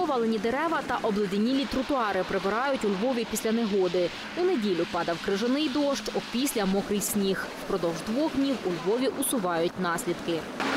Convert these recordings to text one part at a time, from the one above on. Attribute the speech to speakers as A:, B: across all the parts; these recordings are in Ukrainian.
A: Повалені дерева та обледенілі тротуари прибирають у Львові після негоди. У неділю падав крижаний дощ, опісля мокрий сніг. Впродовж 2 днів у Львові усувають наслідки.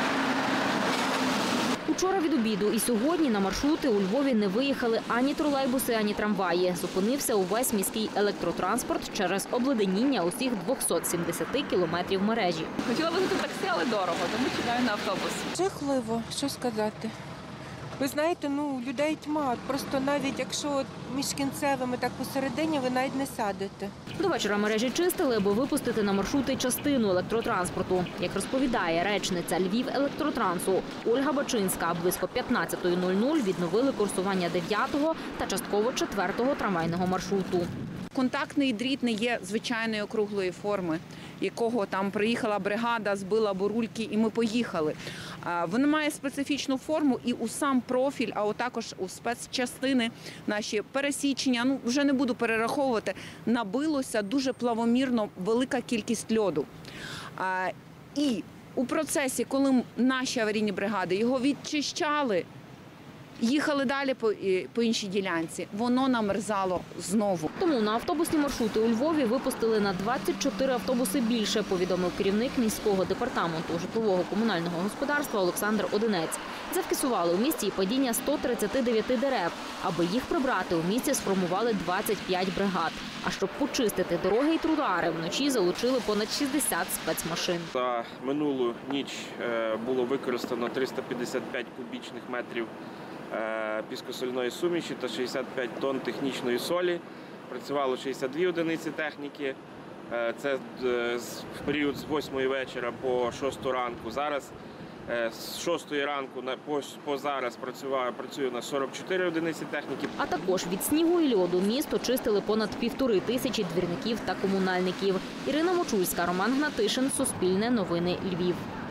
A: Учора від обіду і сьогодні на маршрути у Львові не виїхали ані тролейбуси, ані трамваї. Зупинився увесь міський електротранспорт через обледеніння усіх 270 кілометрів мережі.
B: Хотіла визвати таксі, але дорого, тому чекаю на автобус.
C: Жахливо, що сказати. Ви знаєте, людей тьма. Просто навіть якщо між кінцевими так посередині, ви навіть не сядете.
A: До вечора мережі чистили, аби випустити на маршрути частину електротранспорту. Як розповідає речниця Львівелектротрансу Ольга Бачинська, близько 15:00 відновили курсування 9-го та частково 4-го трамвайного маршруту.
B: Контактний дріт не є звичайної округлої форми, якого там приїхала бригада, збила бурульки і ми поїхали. Воно має специфічну форму і у сам профіль, а також у спецчастини наші пересічення, вже не буду перераховувати, набилося дуже плавомірно велика кількість льоду. І у процесі, коли наші аварійні бригади його відчищали, їхали далі по іншій ділянці, воно намерзало знову.
A: Тому на автобусні маршрути у Львові випустили на 24 автобуси більше, повідомив керівник міського департаменту житлового комунального господарства Олександр Одинець. Зафіксували у місті і падіння 139 дерев. Аби їх прибрати, у місті сформували 25 бригад. А щоб почистити дороги і тротуари, вночі залучили понад 60 спецмашин.
D: За минулу ніч було використано 355 кубічних метрів піскосольної суміші та 65 тонн технічної солі. Працювало 62 одиниці техніки. Це в період з 8 вечора по 6 ранку. Зараз з 6 ранку по зараз працює на 44 одиниці техніки.
A: А також від снігу і льоду місто чистили понад 1500 двірників та комунальників. Ірина Мочульська, Роман Гнатишин, Суспільне новини, Львів.